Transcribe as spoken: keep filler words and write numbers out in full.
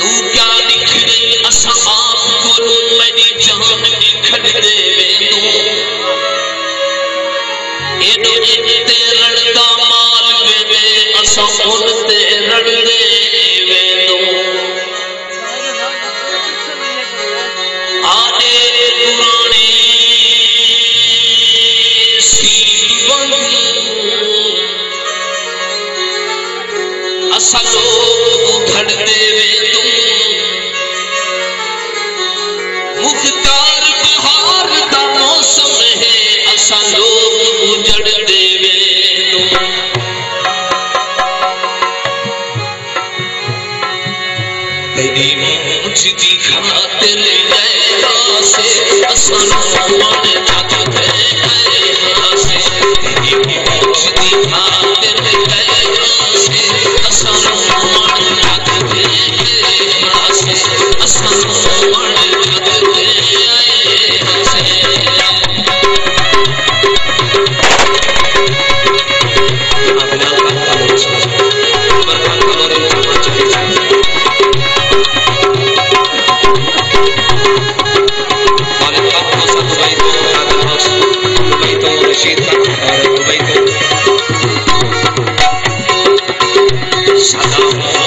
तू क्या निखरे असा आप को मेरी जान निखर दे तू एडो ते रड़दा माल वे असा उन ते रड़ दे तू आदे पुराने सीवन असा लोग उधड़ देवे तुम मुख्तार बहार का मौसम है असा लोग उजड़ देवे तुम तेरी मूंछ की खातिर गए से असा मन जग गए से तेरी मूंछ की खातिर गए से असा मन जग गए से असा मन जग गए से सदा